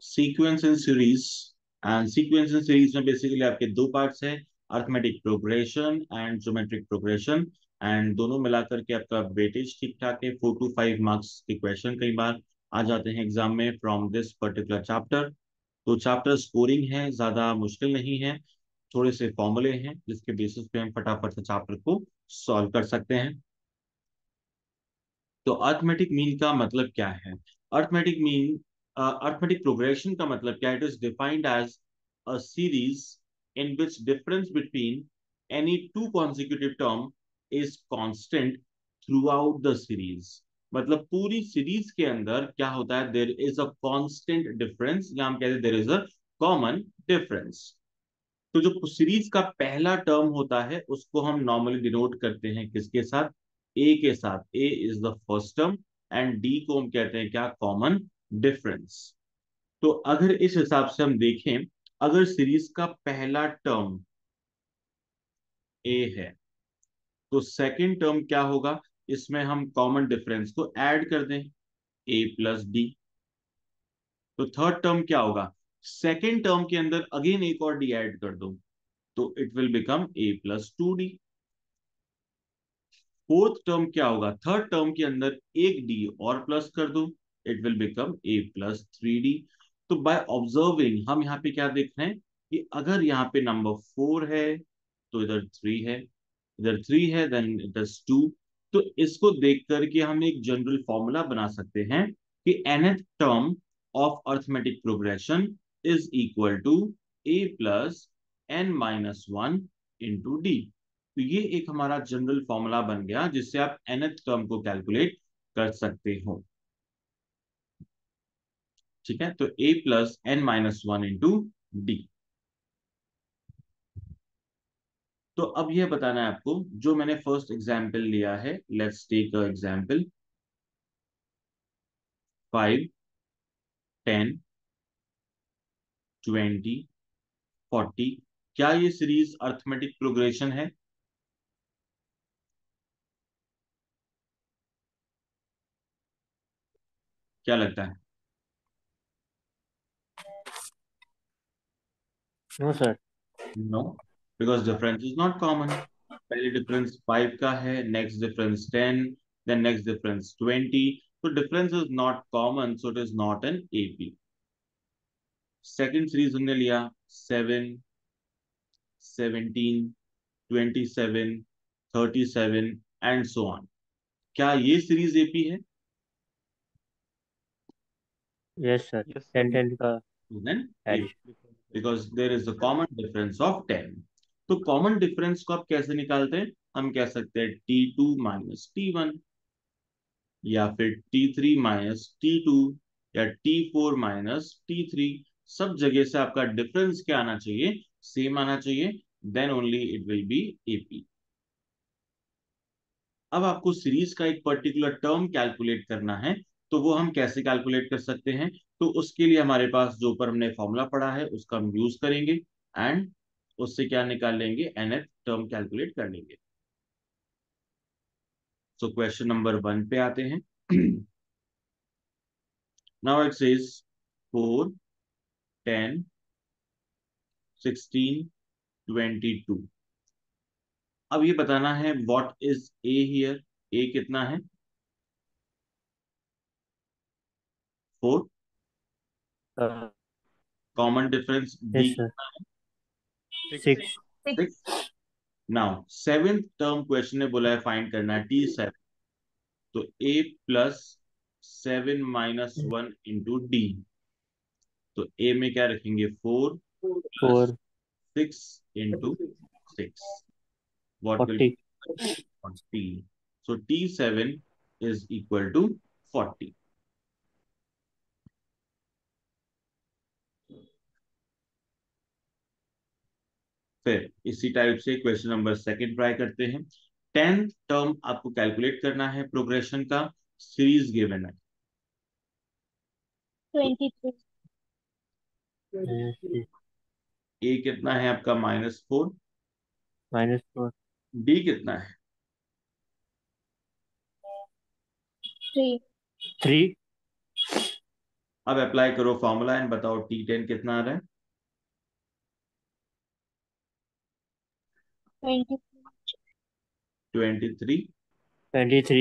Sequence in series, and sequence in series में basically आपके दो पार्ट्स है, arithmetic progression and geometric progression, and दोनों मिलाकर के आपका वेटेज ठीक ठाक है। 4 to 5 मार्क्स के क्वेश्चन कई बार आ जाते हैं एग्जाम में फ्रॉम दिस पर्टिकुलर चैप्टर। तो चैप्टर स्कोरिंग है, ज्यादा मुश्किल नहीं है, थोड़े से फॉर्मूले हैं जिसके बेसिस पे हम फटाफट से चैप्टर को सॉल्व कर सकते हैं। तो अर्थमेटिक मीन का मतलब क्या है? अर्थमेटिक मीन, अर्थमेटिक प्रोग्रेशन का मतलब क्या है? It is defined as a series in which difference between any two consecutive term is constant throughout the series. मतलब पूरी सीरीज के अंदर क्या होता है, there is a constant difference, या हम कहते हैं there is a common difference. तो जो सीरीज का पहला टर्म होता है उसको हम नॉर्मली डिनोट करते हैं किसके साथ? ए के साथ। A is the first term, and D को हम कहते हैं क्या? Common difference. तो अगर इस हिसाब से हम देखें, अगर सीरीज का पहला टर्म ए है तो सेकंड टर्म क्या होगा? इसमें हम कॉमन डिफरेंस को ऐड कर दें, ए प्लस डी। तो थर्ड टर्म क्या होगा? सेकंड टर्म के अंदर अगेन एक और डी ऐड कर दो, तो it will become A plus 2d। Fourth term क्या होगा? थर्ड टर्म के अंदर एक डी और प्लस कर दो, it will become A plus 3d। तो बाय ऑब्जर्विंग हम यहाँ पे क्या देख रहे हैं कि अगर यहाँ पे नंबर 4 है तो इधर 3 है, इधर 3 है देन इट इज 2। तो इसको देख करके हम एक जनरल फॉर्मूला बना सकते हैं कि nth term of arithmetic progression is equal to A plus N minus one into D. तो ये एक हमारा जनरल फॉर्मूला बन गया जिससे आप nth टर्म को कैलकुलेट कर सकते हो। ठीक है, तो a plus N minus one into D. तो अब यह बताना है आपको, जो मैंने फर्स्ट एग्जाम्पल लिया है, लेट्स टेक अ एग्जाम्पल 5, 10, 20, 40। क्या ये सीरीज अर्थमेटिक प्रोग्रेशन है? क्या लगता है? No sir. No, because difference is not common. पहले डिफरेंस 5 का है, next difference 10, then next difference 20। तो difference is not common, so it is not an AP. Second series हमने लिया 7, 17, 27, 37 एंड सो ऑन। क्या ये सीरीज एपी है? Yes sir, yes sir. 10 का then addition. AP, because there is a common difference of 10। तो common difference को आप कैसे निकालते हैं? हम कह सकते हैं T2 माइनस T1, या फिर T3 माइनस T2, या T4 माइनस T3। सब जगह से आपका डिफरेंस क्या आना चाहिए? सेम आना चाहिए, then only it will be AP. अब आपको सीरीज का एक पर्टिकुलर टर्म कैलकुलेट करना है, तो वो हम कैसे कैलकुलेट कर सकते हैं? तो उसके लिए हमारे पास जो ऊपर हमने फॉर्मूला पढ़ा है उसका हम यूज करेंगे, एंड उससे क्या निकाल लेंगे? nth टर्म कैलकुलेट कर लेंगे। सो क्वेश्चन नंबर 1 पे आते हैं। Now it says 4, 10, 16, 22। अब ये बताना है what is A here. A कितना है? 4। Common difference D yes sir, कितना है? 6। 6। 6। नाउ सेवेंथ टर्म क्वेश्चन ने बोला है फाइंड करना है T7। तो a plus 7 minus 1 into D. तो a में क्या रखेंगे? 4 plus 4। 6 into 6। What will 40। Be 40? So T7 is equal to 40। फिर इसी टाइप से क्वेश्चन नंबर सेकंड ट्राई करते हैं। 10th टर्म आपको कैलकुलेट करना है प्रोग्रेशन का, सीरीज गिवन है। 23। ए कितना है आपका? -4। -4। डी कितना है? 3। 3। अब अप्लाई करो फॉर्मूला एंड बताओ T10 कितना आ रहा है। 20। 23। 23।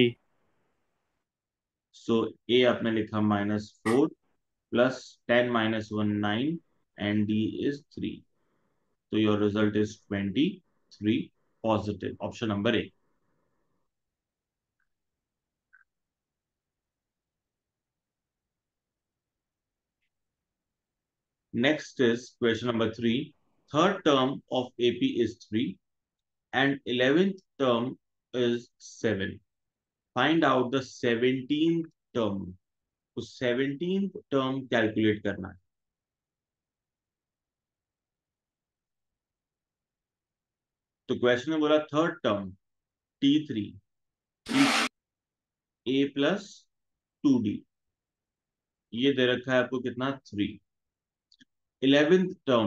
सो ए आपने लिखा -4 plus 10 minus 1 9 and D is 3। तो your result is 23 positive, option number A. Next is question number 3. Third term of AP is 3 and 11th term is 7. Find out the 17th term. तो 17th term calculate करना है। तो question में बोला third term T3 A plus 2D, ये दे रखा है आपको कितना 3। 11th टर्म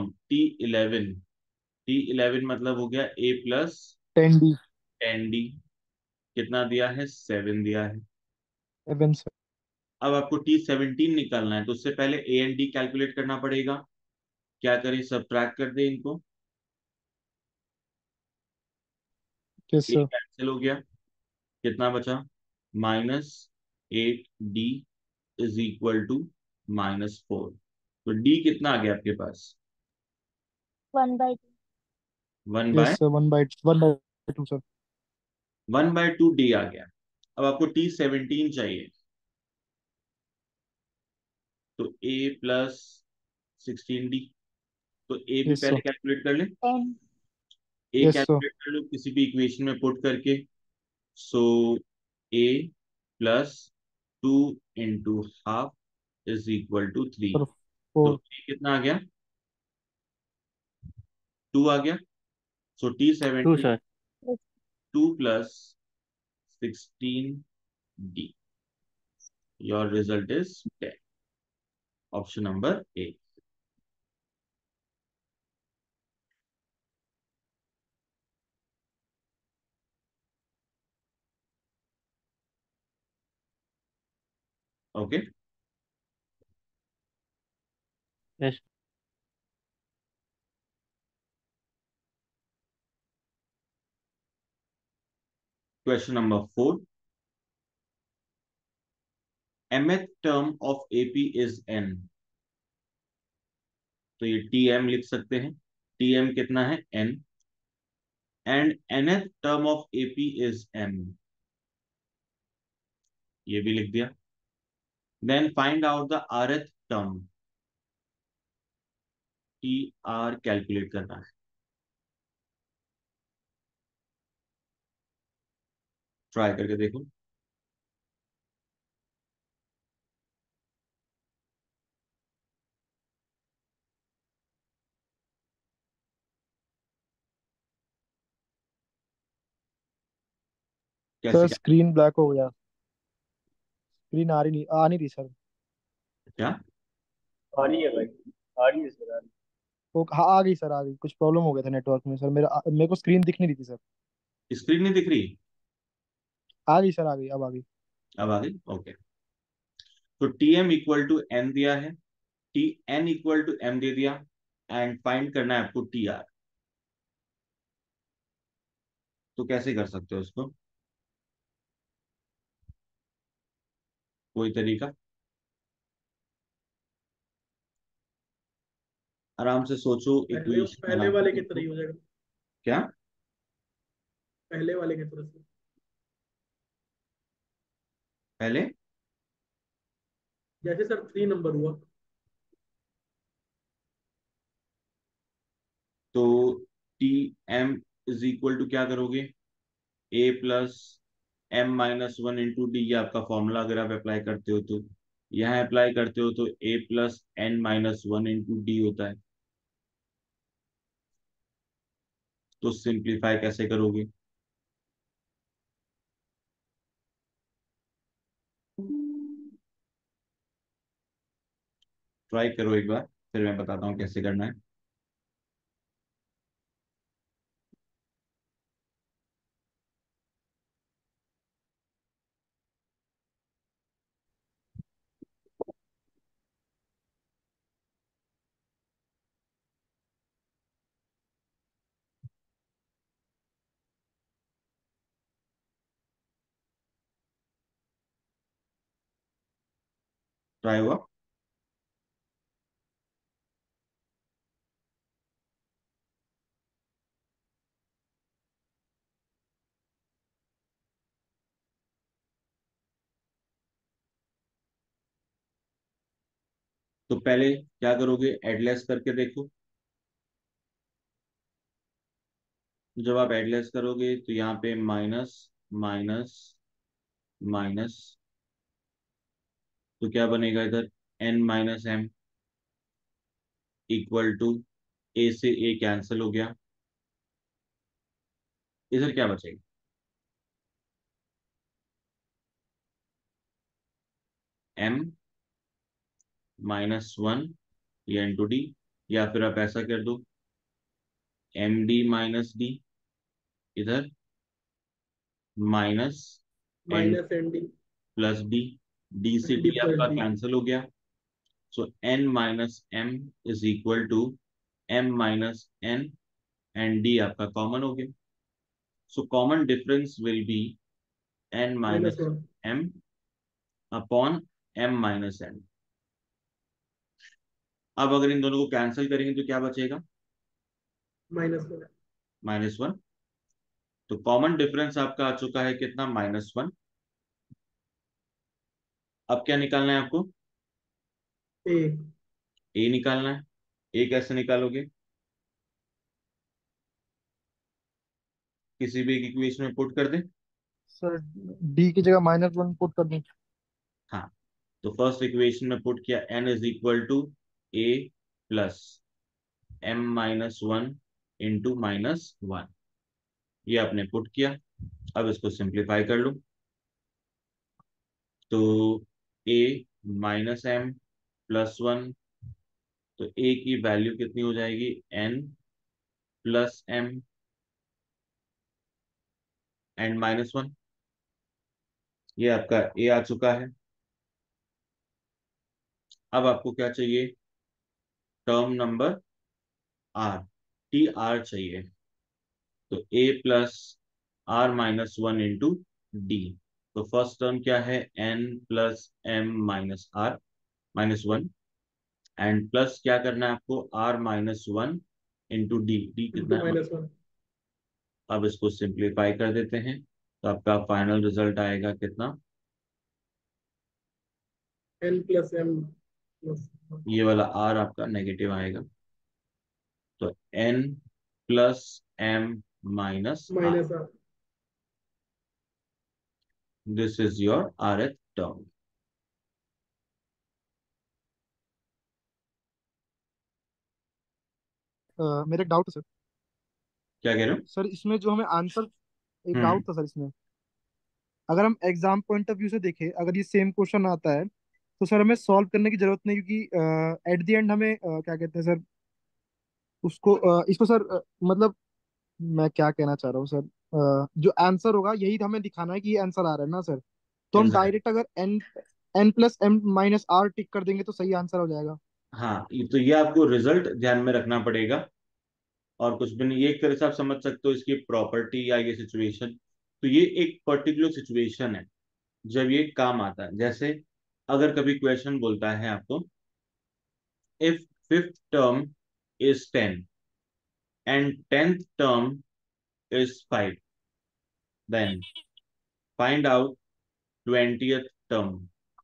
T11 मतलब हो गया A प्लस 10D 10D, कितना दिया है 7 दिया है। 7 सर। अब आपको T17 निकालना है तो उससे पहले A एंड D कैलकुलेट करना पड़ेगा। क्या करें, सब्ट्रैक्ट कर दें इनको। Yes A sir. कैंसिल हो गया, कितना बचा -8D इज इक्वल टू -4। तो D कितना आ गया आपके पास 1/2। 1 yes by sir, 1/2 sir. 1/2 D आ गया। अब आपको T17 चाहिए, तो A प्लस 16D। तो A भी यस पहले सर। कैलकुलेट कर ले। 10। A yes sir. कैलकुलेट कर लो किसी भी इक्वेशन में पुट करके। So A plus 2 into half is equal to 3। Sir तो 4। A कितना आ गया 2 आ गया। So T 2 seventy sir. 2 plus 16D, your result is 10, option number A. Okay, yes. Question number 4। mth term of AP is n। तो ये TM लिख सकते हैं। TM कितना है n, and nth term of AP is m, ये भी लिख दिया। Then find out the rth term, TR calculate करना है। ट्राई करके देखो। सर कैसे क्या स्क्रीन ब्लैक हो गया। स्क्रीन आ नहीं रही सर। क्या आ रही है भाई, आ रही है सर, आ रही वो हाँ, आ गई सर, आ गई। कुछ प्रॉब्लम हो गया था नेटवर्क में सर, मेरे को स्क्रीन दिख नहीं रही थी सर। स्क्रीन नहीं दिख रही? आ गई सर, आ गई, अब आ गई। अब आ गई, ओके। तो TM इक्वल टू n दिया है, TN इक्वल टू m दे दिया, एंड फाइंड करना है आपको TR। तो कैसे कर सकते हो उसको, कोई तरीका? आराम से सोचो, पहले इक्वेशन पहले बना के वाले की तरह देखो। ही हो जाएगा। क्या पहले वाले की तरह से। पहले? जैसे सर 3 नंबर हुआ। तो TM इज इक्वल टू क्या करोगे, A plus m-1 into D, ये आपका फॉर्मूला अगर आप अप्लाई करते हो तो। यहाँ अप्लाई करते हो तो A plus n-1 into D होता है। तो सिंप्लीफाई कैसे करोगे? ट्राई करो एक बार, फिर मैं बताता हूँ कैसे करना है। ट्राई हुआ? तो पहले क्या करोगे, एडलेस करके देखो। जब आप एडलेस करोगे तो यहाँ पे माइनस माइनस माइनस, तो क्या बनेगा इधर, n minus M equal to, A से ए कैंसिल हो गया, इधर क्या बचेगा, m माइनस वन, ये n टू डी, या फिर आप ऐसा कर दो, एम डी माइनस डी, इधर minus N minus N D plus D, D से डी डी प्लस आपका डी। कैंसिल हो गया। So n minus M is equal to m minus n, and D आपका कॉमन हो गया। So common difference will be n minus minus one m upon m minus n। अब अगर इन दोनों को कैंसिल करेंगे तो क्या बचेगा, माइनस वन। Minus one. तो कॉमन डिफरेंस आपका आ चुका है कितना, माइनस वन। अब क्या निकालना है आपको, ए ए निकालना है। ए कैसे निकालोगे, किसी भी एक इक्वेशन में पुट कर दें। सर डी की जगह -1 पुट कर दूं? हाँ, तो फर्स्ट इक्वेशन में पुट किया, n is equal to A plus m minus one into minus one, ये आपने पुट किया। अब इसको सिंप्लीफाई कर लो, तो a minus M plus one, तो a की वैल्यू कितनी हो जाएगी, n plus m and minus one. ये आपका a आ चुका है। अब आपको क्या चाहिए, term number r, T R चाहिए। तो a plus R minus one into D. तो फर्स्ट टर्म क्या है, n plus M minus R minus one, and plus क्या करना है आपको, r minus one into D, D कितना इंटू है। Minus one. अब इसको सिंप्लीफाई कर देते हैं, तो आपका फाइनल रिजल्ट आएगा कितना, एन प्लस एम प्लस ये वाला r आपका नेगेटिव आएगा। तो n plus m minus r, minus R. This is your rth term. मेरा एक डाउट है सर। क्या कह रहे हो? सर इसमें जो हमें आंसर, एक हम्म। डाउट था सर इसमें। अगर हम एग्जाम पॉइंट ऑफ व्यू से देखें, अगर ये सेम क्वेश्चन आता है तो सर हमें सॉल्व करने की जरूरत नहीं, क्योंकि एट द एंड हमें क्या कहते हैं सर उसको, इसको सर, मतलब मैं क्या कहना चाह रहा हूँ सर, जो आंसर होगा यही हमें दिखाना है कि ये आंसर आ रहा है ना सर। तो हम एग्जैक्ट, डायरेक्ट अगर N N plus M minus R tick कर देंगे तो सही आंसर हो जाएगा। हाँ, तो ये आपको रिजल्ट ध्यान में रखना पड़ेगा, और कुछ भी नहीं। ये एक तरह से आप समझ सकते हो इसकी प्रॉपर्टी या ये सिचुएशन। तो ये एक पर्टिकुलर सिचुएशन है जब ये काम आता है। जैसे अगर कभी क्वेश्चन बोलता है आपको, if fifth term is ten and tenth term is five, then find out twentieth term.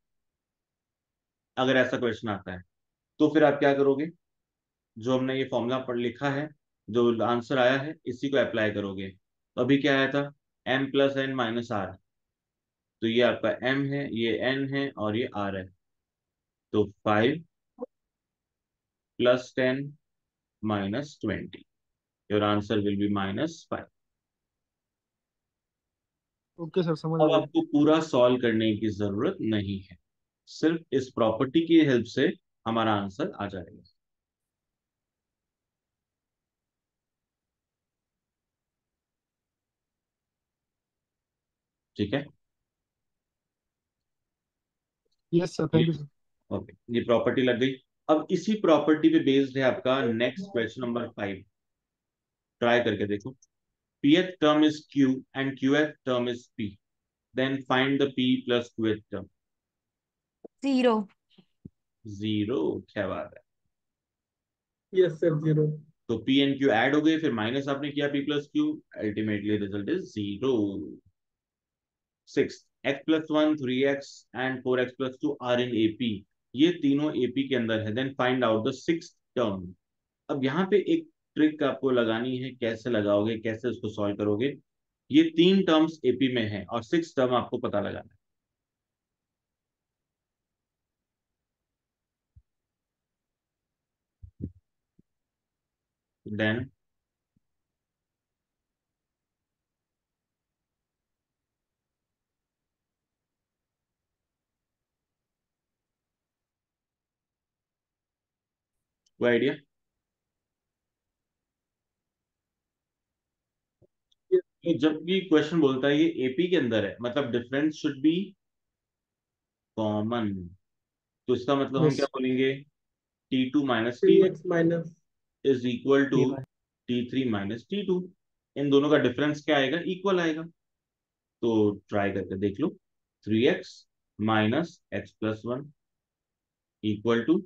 अगर ऐसा क्वेश्चन आता है तो फिर आप क्या करोगे, जो हमने ये फॉर्मूला पढ़ लिखा है, जो आंसर आया है, इसी को अप्लाई करोगे। तो अभी क्या आया था, m plus N minus R. तो ये आपका m है, ये n है, और ये r है। तो 5 plus 10 minus 20, your answer will be -5। Okay sir, समझ आ अब गया। आपको पूरा सॉल्व करने की जरूरत नहीं है, सिर्फ इस प्रॉपर्टी की हेल्प से हमारा आंसर आ जाएगा। ठीक है, यस सर, ये थैंक यू सर। ओके, ये प्रॉपर्टी लग गई। अब इसी प्रॉपर्टी पे बेस्ड है आपका नेक्स्ट क्वेश्चन नंबर 5। ट्राई करके देखो, pth term is q and qth term is p, then find the p plus qth term। 0। 0। क्या बात है। Yes sir 0। तो पी एंड क्यू ऐड हो गए, फिर माइनस आपने किया P plus Q, ultimately result is 0। 6, x+1, 3x and 4x+2 are in AP. ये तीनों एपी के अंदर है। Then find out the sixth term. अब यहाँ पे एक ट्रिक आपको लगानी है, कैसे लगाओगे, कैसे उसको सॉल्व करोगे। ये तीन टर्म्स एपी में है और सिक्स टर्म आपको पता लगाना है। देन वो आइडिया। तो जब भी क्वेश्चन बोलता है ये एपी के अंदर है, मतलब डिफरेंस शुड बी कॉमन। तो इसका मतलब हम क्या यस। बोलेंगे, T2 minus T 3x minus is equal to T1 T3 minus T2। इन दोनों का डिफरेंस क्या आएगा, इक्वल आएगा। तो ट्राई करके देख लो। 3x minus x+1 equal to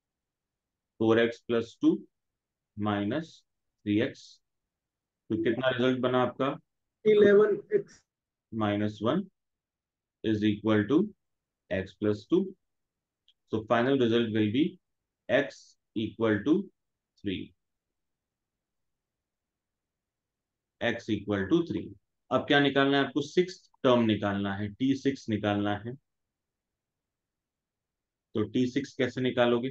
4x+2 minus 3x। तो कितना रिजल्ट बना आपका, 11x -1 is equal to x+2। So final result will be x equal to 3। x equal to 3। अब क्या निकालना है आपको, सिक्स टर्म निकालना है, T6 निकालना है। तो T6 कैसे निकालोगे,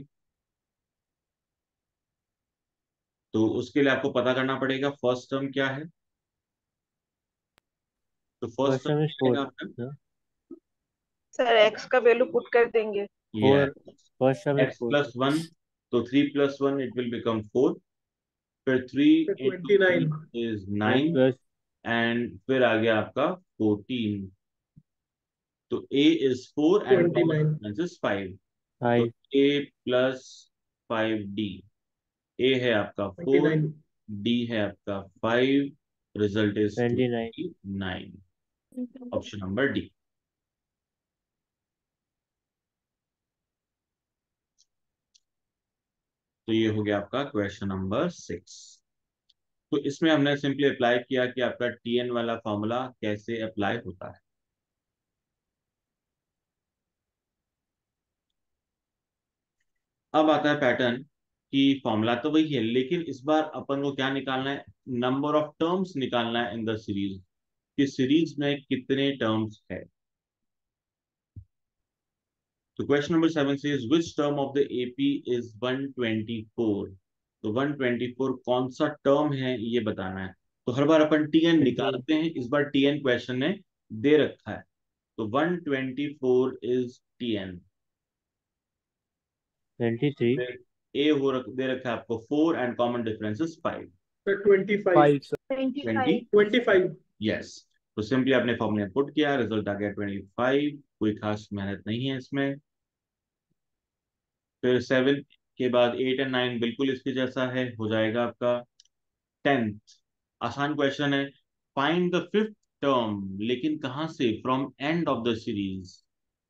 तो उसके लिए आपको पता करना पड़ेगा फर्स्ट टर्म क्या है। तो first first term term is क्या 4 आएगा आपका, no? सर एक्स का वैल्यू पुट कर देंगे। ये 4 first term is x 4 plus 1। तो 3+1 इट विल बिकम 4। फिर 3 into 3 29 is and 9 plus and फिर आ गया आपका 14। तो a is 4 and common 29 difference is 5। तो 5 a+5d। ए है आपका 4, 29 डी है आपका 5, result is 29 29। Option number D. तो ये हो गया आपका क्वेश्चन नंबर 6। तो इसमें हमने सिंपली अप्लाई किया कि आपका टीएन वाला फॉर्मूला कैसे अप्लाई होता है। अब आता है पैटर्न कि फॉर्मूला तो वही है, लेकिन इस बार अपन को क्या निकालना है, नंबर ऑफ टर्म्स निकालना है इन द सीरीज। कि सीरीज में कितने टर्म्स है। तो question number 7 says which term of the AP is 124। तो 124 कौन सा टर्म है ये बताना है। तो हर बार अपन टीएन 23 निकालते हैं, इस बार टीएन क्वेश्चन ने दे रखा है। तो 124 इज टीएन। 23 ए दे रखा है आपको 4 and common difference is 5। Sir 25 5 sir. 20। 25। 25 yes. तो सिंपली आपने फॉर्मूला पुट किया, रिजल्ट आ गया 25। कोई खास मेहनत नहीं है इसमें। फिर 7 के बाद 8 एंड 9 बिल्कुल इसके जैसा है, हो जाएगा आपका 10th। आसान क्वेश्चन है। फाइंड द फिफ्थ टर्म, लेकिन कहां से, from end of the series.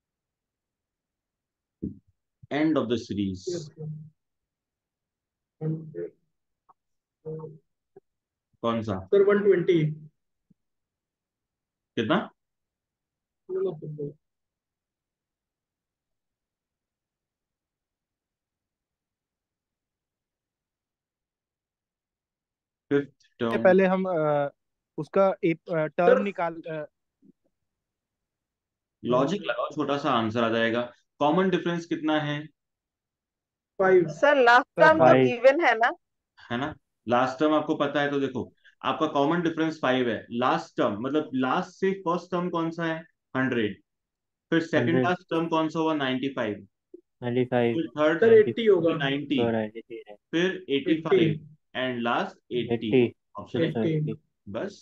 End of the series yes कौन सा, सर 120 कितना, फिफ्थ से टर्म। पहले हम उसका एक टर्म सर निकाल लॉजिक लगाओ, छोटा सा आंसर आ जाएगा। कॉमन डिफरेंस कितना है, 5 सर लास्ट सर टर्म तो 5 गिवन है ना। है ना। लास्ट टर्म आपको पता है, तो देखो आपका कॉमन डिफरेंस 5 है। लास्ट टर्म मतलब लास्ट से फर्स्ट टर्म कौन सा है, 100। फिर सेकंड 100 लास्ट टर्म कौन सा हुआ, 95। 95 फिर थर्ड सर 90 80 होगा 90। 93 है फिर 80 85 एंड लास्ट 80। 80 ऑप्शन है 80 बस।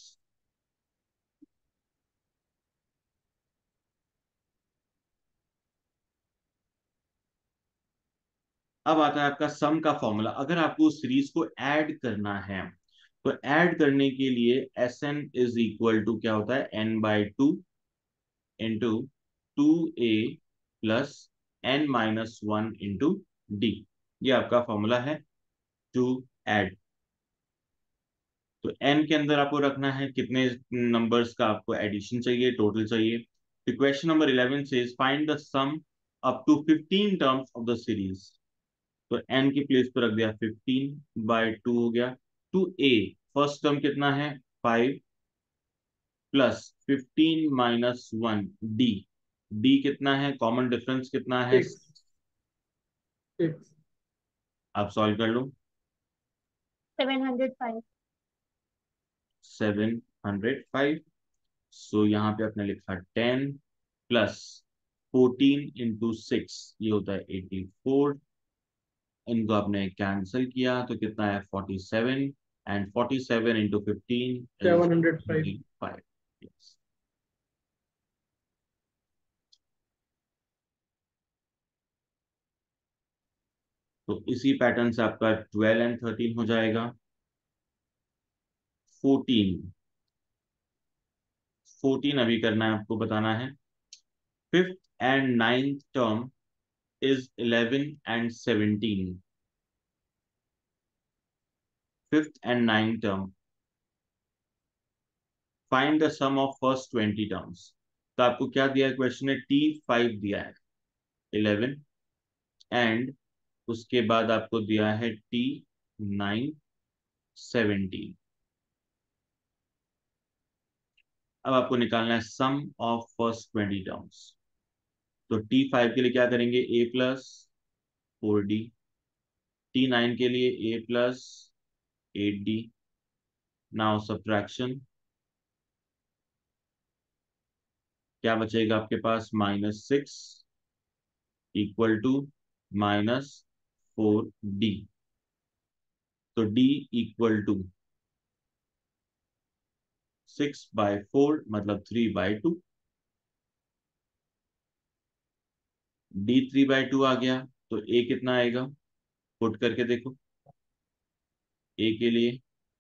अब आता है आपका सम का फॉर्मूला। अगर आपको सीरीज को ऐड करना है, तो ऐड करने के लिए S N is equal to क्या होता है, n/2 into 2a plus n minus one into D. ये आपका फॉर्मूला है टू ऐड। तो n के अंदर आपको रखना है कितने नंबर्स का आपको एडिशन चाहिए, टोटल चाहिए। तो क्वेश्चन नंबर 11 से find the sum up to 15 terms of the series. तो n की प्लेस पर रख दिया 15/2 हो गया। टू ए फर्स्ट टर्म कितना है 5 plus 15 minus one D. D कितना है, कॉमन डिफरेंस कितना है, 6 आप सॉल्व कर लो। 705। 705। सो यहाँ पे आपने लिखा 10 प्लस 14 × 6, ये होता है 84। इनको आपने कैंसिल किया तो कितना है 47, एंड 47 × 15 is 705। 5। Yes. तो इसी पैटर्न से आपका 12 एंड 13 हो जाएगा। 14 अभी करना है आपको, बताना है। Fifth and ninth term is 11 and 17। Fifth and ninth term, find the sum of first 20 terms। तो आपको क्या दिया है क्वेश्चन में, T5 दिया है 11, एंड उसके बाद आपको दिया है T9 17। अब आपको निकालना है सम ऑफ फर्स्ट 20 टर्म्स। तो T5 के लिए क्या करेंगे, a प्लस 4d। T9 के लिए a plus 8d। Now subtraction, क्या बचेगा आपके पास, -6 इक्वल टू -4d। तो d इक्वल टू 6/4 मतलब 3/2। d 3/2 आ गया तो a कितना आएगा, पुट करके देखो। a के लिए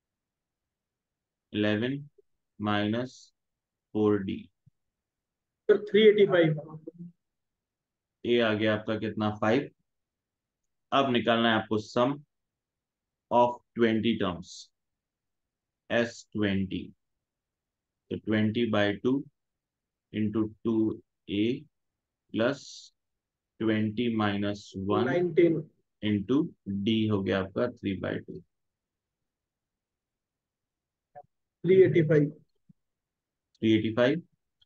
11 माइनस 4d। सर 385। a आ गया आपका कितना, 5। अब निकालना है आपको सम ऑफ 20 टर्म्स, S20। तो 20/2 into 2a plus 20 minus 1 19। Into d हो गया आपका 3/2। 385। 385।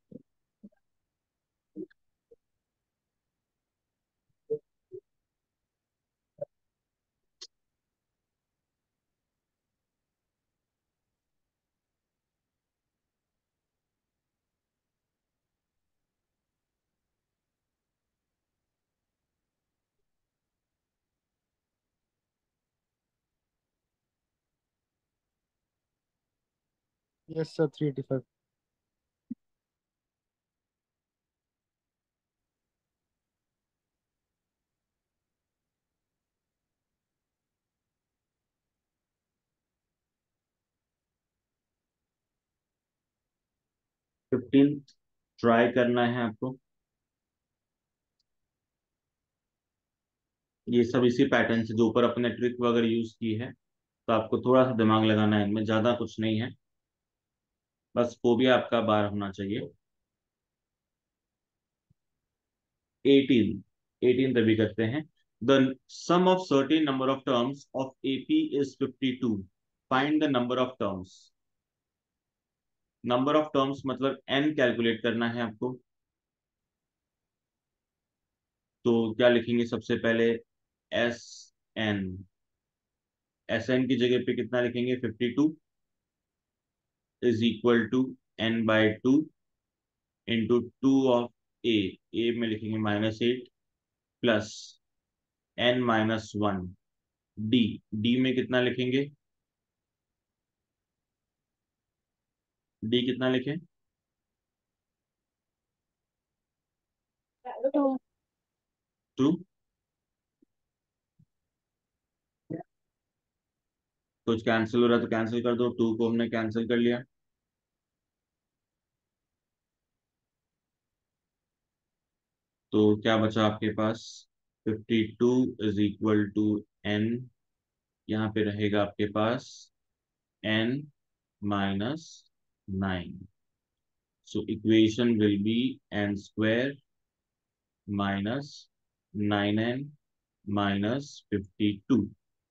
Yes sir 385। 15 ट्राई करना है आपको। ये सब इसी पैटर्न से जो ऊपर अपने ट्रिक वगैरह यूज की है, तो आपको थोड़ा सा दिमाग लगाना है, इनमें ज्यादा कुछ नहीं है, बस फोबिया आपका बार होना चाहिए। 18 तभी करते हैं। The sum of certain number of terms of AP is 52। Find the number of terms. Number of terms मतलब n कैलकुलेट करना है आपको। तो क्या लिखेंगे सबसे पहले, एस एन। एस एन की जगह पे कितना लिखेंगे, 52 is equal to n/2 into 2 of A में लिखेंगे -8 प्लस n-1 डी। डी में कितना लिखेंगे, डी कितना लिखें, 2। 2। कुछ कैंसिल हो रहा है तो कैंसिल कर दो, 2 को हमने कैंसिल कर लिया। तो क्या बचा आपके पास? 52 इज इक्वल टू n, यहाँ पे रहेगा आपके पास n minus 9. So equation will be n square minus 9n minus 52.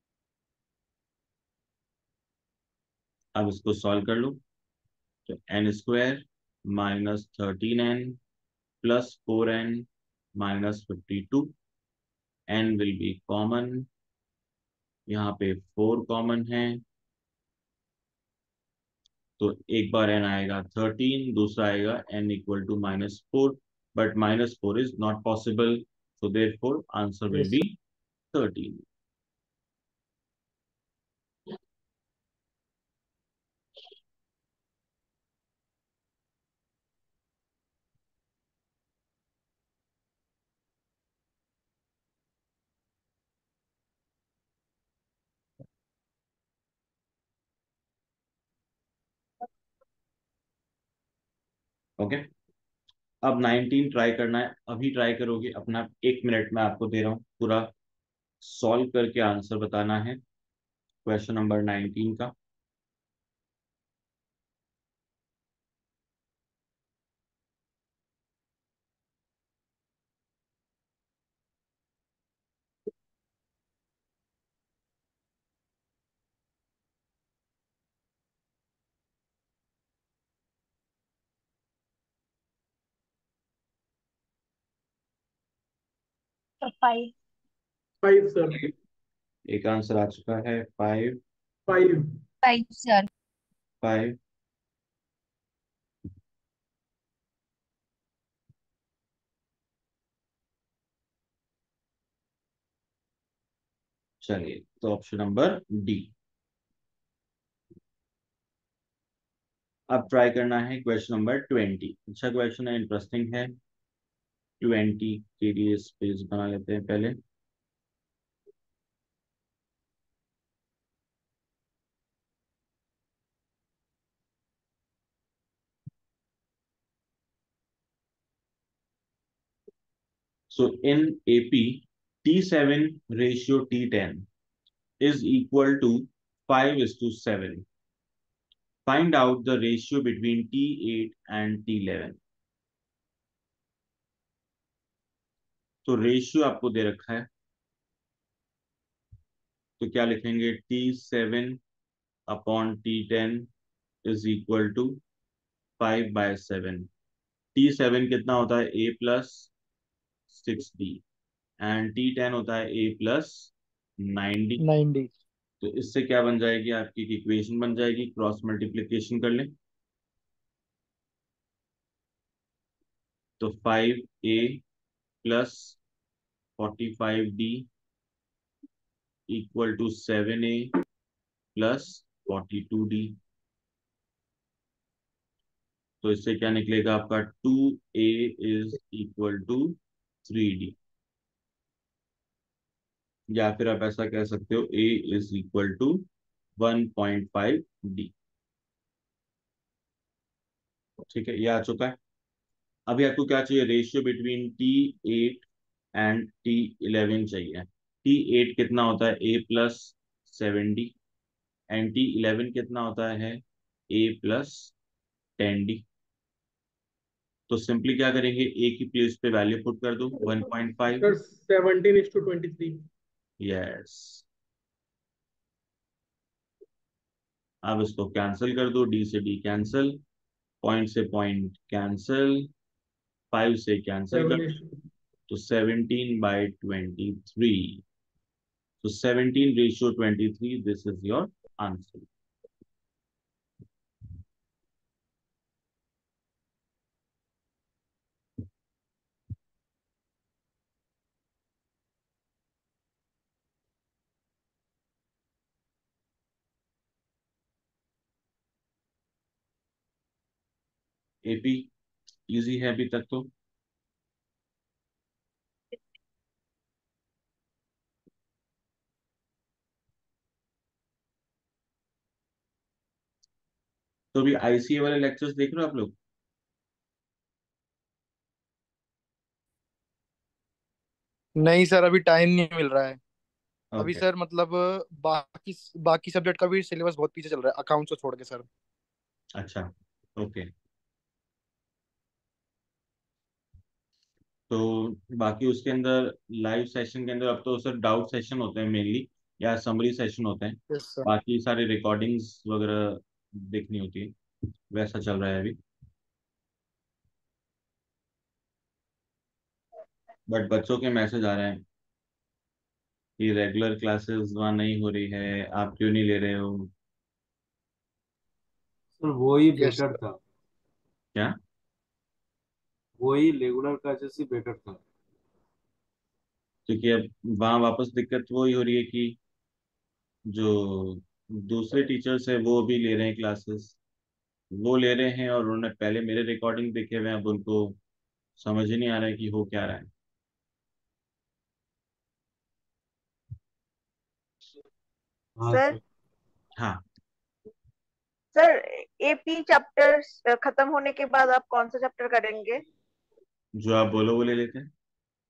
अब इसको सॉल्व कर लो. तो n square minus 13n plus 4n minus 52. n will be common, यहाँ पे 4 कॉमन है, तो एक बार n आएगा 13, दूसरा आएगा n equal to -4, but -4 is not possible, so therefore answer will Yes, be 13. Okay, अब 19 ट्राई करना है. अभी ट्राई करोगे अपना, 1 मिनट में आपको दे रहा हूँ, पूरा सॉल्व करके आंसर बताना है क्वेश्चन नंबर 19 का. तो 5. 5 सर. एक आंसर आ चुका है 5. 5. 5 सर. 5. चलिए, तो ऑप्शन नंबर डी. अब ट्राई करना है क्वेश्चन नंबर 20. अच्छा क्वेश्चन है, इंटरेस्टिंग है. 20 के लिए स्पेस बना लेते हैं पहले. So in AP, T7 ratio T10 is equal to 5:7. Find out the ratio between T8 and T11. तो रेशियो आपको दे रखा है, तो क्या लिखेंगे? T7 upon T10 is equal to 5/7. T7 कितना होता है? A+6D, एंड T10 होता है A+9D. 90. तो इससे क्या बन जाएगी? आपकी इक्वेशन बन जाएगी, क्रॉस मल्टीप्लिकेशन कर लें. तो 5A plus 45D equal to 7A plus 42D. तो इससे क्या निकलेगा आपका? 2A is equal to 3D, या फिर आप ऐसा कह सकते हो A is equal to 1.5D. ठीक है, ये आ चुका है. अभी आपको क्या चाहिए? Ratio between T8 and T11 चाहिए. T8 कितना होता है? A+7D, एंड T11 कितना होता है? A+10D. तो सिंपली क्या करेंगे? ए की प्लेस पे वैल्यू पुट कर दो 1.5. सर 17:23. यस. अब इसको कैंसिल कर दो, डी से डी कैंसिल, पॉइंट से पॉइंट कैंसिल, 5 से कैंसिल कर 7. दो, तो 17/23. तो 17:23, this is your answer. AP easy है अभी तक तो. तो अभी आईसीए वाले लेक्चर्स देख रहे हो आप लोग? नहीं सर, अभी टाइम नहीं मिल रहा है। अभी ओके। सर मतलब बाकी बाकी सब्जेक्ट का भी सिलेबस बहुत पीछे चल रहा है, अकाउंट्स को छोड़ के सर। अच्छा। ओके। तो बाकी उसके अंदर लाइव सेशन के अंदर अब तो सर डाउट सेशन होते हैं मेनली, या समरी सेशन होते हैं। Yes sir. बाकी सारी रिकॉर्डिंग्स वगैरह देखनी होती है, वैसा चल रहा है अभी। बट बच्चों के मैसेज आ रहे हैं कि रेगुलर क्लासेस वहाँ नहीं हो रही है, आप क्यों नहीं ले रहे हो। सर वो ही यस बेटर सर। था। क्या? वो ही रेगुलर क्लासेस ही बेटर था। क्योंकि अब वहाँ वापस दिक्कत वो ही हो रही है कि जो दूसरे टीचर्स है वो भी ले रहे हैं क्लासेस, वो ले रहे हैं और उन्होंने पहले मेरे रिकॉर्डिंग देखे हुए हैं, अब उनको समझ ही नहीं आ रहा है कि हो क्या रहा है। हाँ सर सर। हाँ। सर एपी चैप्टर खत्म होने के बाद आप कौन सा चैप्टर करेंगे? जो आप बोलो वो ले लेते हैं।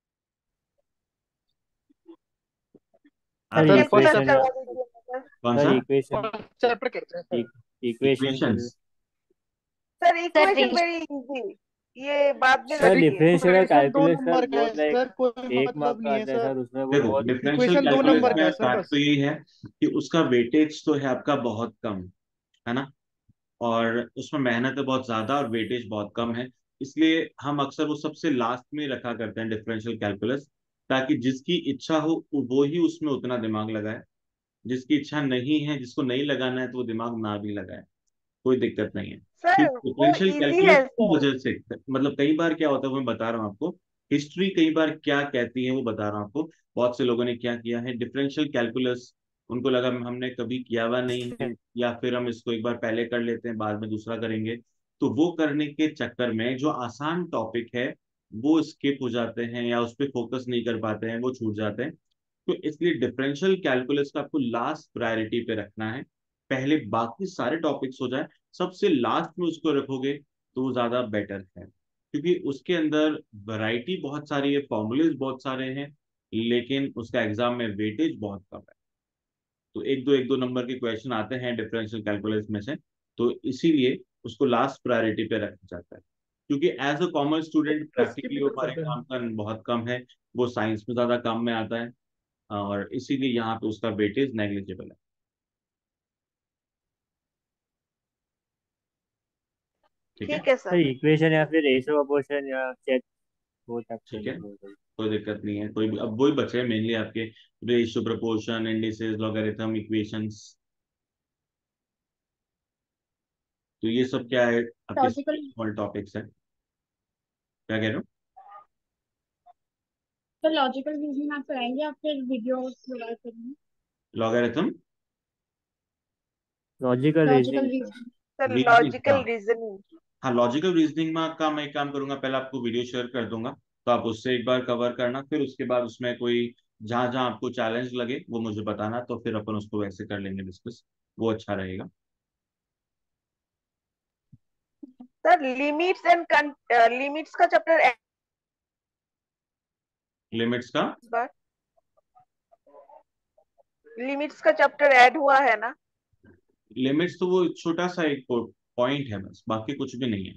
सर आप सर टेंथ तक इक्वेशन, करवा दीजिए सर। कौन सर सा? इक्वेशन, फर्स्ट चैप्टर करते हैं sir. Equation sir. Equations? Sir sir equation very easy, ये बाद में सर लगती है। डिफरेंशियल का इक्वेशन दो कैलकुलस सर नंबर का है बहुत लाइक सर, कोई 1 मार्क मतलब का नहीं है आता है सर। सर, उसमें वो देखो, बहुत डिफरेंशियल इक्वेशन दो कैलकुलस नंबर का में है सर फैक्ट बस। तो यही है कि उसका वेटेज तो है आपका बहुत कम, है ना, और उसमें मेहनत है बहुत ज्यादा और वेटेज बहुत कम है। इसलिए हम अक्सर वो सबसे लास्ट में रखा करते हैं डिफरेंशियल कैलकुलस, ताकि जिसकी इच्छा हो वो ही उसमें उतना दिमाग लगाए, जिसकी इच्छा नहीं है, जिसको नहीं लगाना है, तो वो दिमाग ना भी लगाए, कोई दिक्कत नहीं है। कि सर वो डिफरेंशियल इजी कैलकुलस है की सर। वजह से, मतलब कई बार क्या होता है वो मैं बता रहा हूँ आपको, हिस्ट्री कई बार क्या कहती है वो बता रहा हूँ आपको। बहुत से लोगों ने क्या किया है, डिफरेंशियल कैलकुलस उनको लगा हमने कभी किया हुआ नहीं है, या फिर हम इसको एक बार पहले कर लेते हैं बाद में दूसरा करेंगे, तो वो करने के चक्कर में जो आसान टॉपिक है वो स्किप हो जाते हैं, या उस पर फोकस नहीं कर पाते हैं, वो छूट जाते हैं। तो इसलिए डिफरेंशियल कैलकुलस का आपको लास्ट प्रायोरिटी पे रखना है, पहले बाकी सारे टॉपिक्स हो जाए, सबसे लास्ट में उसको रखोगे तो वो ज्यादा बेटर है, क्योंकि उसके अंदर वैरायटी बहुत सारी है, फॉर्मूलेज बहुत सारे हैं, लेकिन उसका एग्जाम में वेटेज बहुत कम है। तो एक दो नंबर के क्वेश्चन आते हैं डिफरेंशियल कैलकुलस में से, तो इसीलिए उसको लास्ट प्रायोरिटी पे रखा जाता है, क्योंकि एज अ कॉमर्स स्टूडेंट तो स्किप प्रैक्टिकली वो कर हमारे सकते काम हैं। का बहुत कम है, वो साइंस में ज्यादा काम में आता है, और इसीलिए यहाँ पे उसका वेटेज नेग्लिजिबल है। ठीक है। ठीक है सर सर। इक्वेशन या फिर रेशियो प्रोपोर्शन या चेक, वो चैप्टर ठीक है, में। कोई दिक्कत नहीं है, कोई भी अब वही बचे हैं मेनली आपके, ratio, proportion, indices, logarithm, equations. तो ये सब क्या है, आपके लॉजिकल स्मॉल टॉपिक्स है। क्या कह रहे हो? तो लॉजिकल रीजनिंग आप कराएंगे या फिर वीडियोस वगैरह करेंगे? Logarithm, logical logical reasoning sir. Reasoning. Sir reasoning, logical हाँ। रीजनिंग। हाँ, लॉजिकल रीजनिंग में का मैं एक काम करूंगा, पहले आपको वीडियो शेयर कर दूंगा, तो आप उससे एक बार कवर करना, फिर उसके बाद उसमें कोई जहां जहां आपको चैलेंज लगे वो मुझे बताना, तो फिर अपन उसको वैसे कर लेंगे डिस्कस, वो अच्छा रहेगा। सर लिमिट्स एंड लिमिट्स का चैप्टर लिमिट्स का? इस बार लिमिट्स का चैप्टर ऐड हुआ है ना? लिमिट्स तो वो छोटा सा एक पॉइंट है बस, बाकी कुछ भी नहीं है।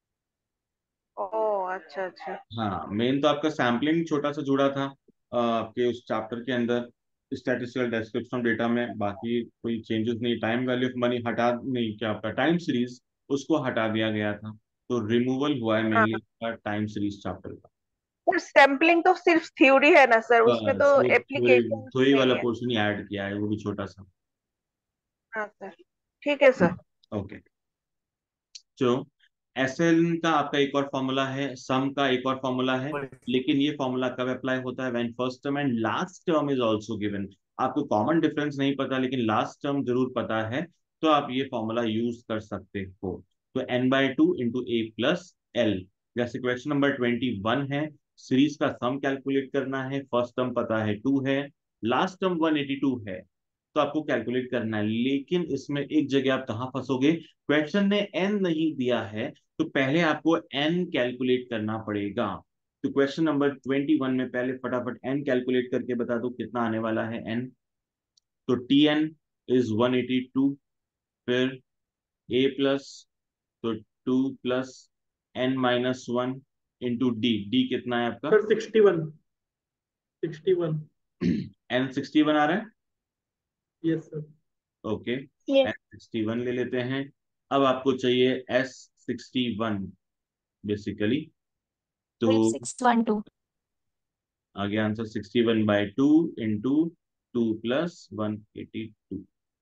ओह अच्छा अच्छा। हाँ, मेन तो आपका सैम्पलिंग छोटा सा जुड़ा था आपके उस चैप्टर के अंदर, स्टैटिस्टिकल डिस्क्रिप्शन डेटा में, बाकी कोई चेंजेस नहीं। टाइम वैल्यू ऑफ मनी हटा नहीं, क्या आपका टाइम सीरीज, उसको हटा दिया गया था, तो रिमूवल हुआ है हाँ मेनली टाइम सीरीज चैप्टर का। सर सैम्पलिंग तो सिर्फ थ्योरी है ना सर, उसमें बस तो वो थ्योरी, एप्लीकेशन थ्योरी वाला नहीं है। पोर्शन ही ऐड किया है, वो भी छोटा सा। हाँ सर। ठीक है सर। ओके। जो एसएल का आपका एक और फॉर्मूला है, सम का एक और फॉर्मूला है, लेकिन ये फॉर्मूला कब अप्लाई होता है, when first term and last term is also given. आपको कॉमन डिफरेंस नहीं पता लेकिन लास्ट टर्म जरूर पता है, तो आप ये फॉर्मूला यूज कर सकते हो। तो n/2 into A plus L, जैसे क्वेश्चन नंबर 21 है, सीरीज का सम कैलकुलेट करना है, फर्स्ट टर्म पता है 2 है, लास्ट टर्म 182 है, तो आपको कैलकुलेट करना है, लेकिन इसमें एक जगह आप कहाँ फंसोगे, क्वेश्चन ने एन नहीं दिया है, तो पहले आपको एन कैलकुलेट करना पड़ेगा। तो क्वेश्चन नंबर 21 में पहले फटाफट n कैलकुलेट करके बता दो कितना आने वाला है n। तो Tn इज 182, फिर a प्लस, तो 2 प्लस n-1 इंटू d कितना है आपका? सर 61 61। n 61 आ रहा है। Yes sir. Okay, Yes. n61 ले लेते हैं। अब आपको चाहिए s61 बेसिकली, तो 5612 आ गया आंसर 61/2 इंटू 2 प्लस 182।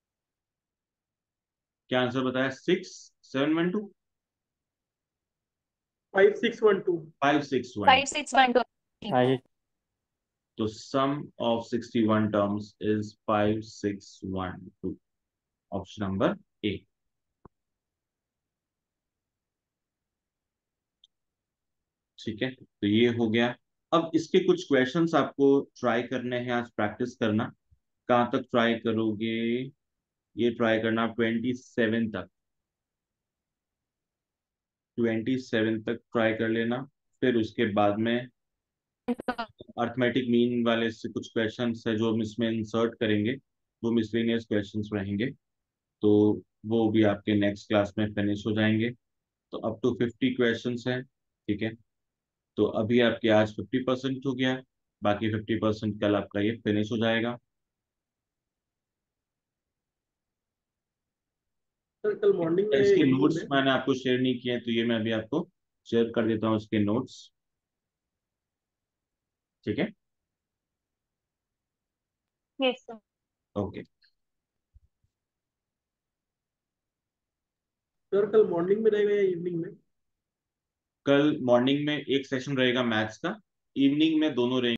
क्या आंसर बताया? 6712 5612। 561। 5612 5 तो sum of 61 terms is 5612, option number A. ठीक है, तो ये हो गया। अब इसके कुछ क्वेश्चंस आपको ट्राई करने हैं, आज प्रैक्टिस करना। कहाँ तक ट्राई करोगे? ये ट्राई करना 27 तक, 27 तक ट्राई कर लेना। फिर उसके बाद में अर्थमेटिक मीन वाले से कुछ क्वेश्चंस है जो हम इसमें इंसर्ट करेंगे, वो मिसलेनियस क्वेश्चंस रहेंगे, तो वो भी आपके नेक्स्ट क्लास में फिनिश हो जाएंगे। तो अप टू 50 क्वेश्चंस हैं। ठीक है, तो अभी आपके आज 50% हो गया, बाकी 50% कल आपका ये फिनिश हो जाएगा। सर कल मॉर्निंग में इसके इवनिंग नोट्स में। मैंने आपको शेयर नहीं किए हैं, तो ये मैं अभी आपको शेयर कर देता हूँ इसके नोट्स। ठीक है, Yes, sir. ओके। सर कल मॉर्निंग में रहेगा या इवनिंग में? कल मॉर्निंग में एक सेशन रहेगा मैथ्स का, इवनिंग में दोनों रहेंगे।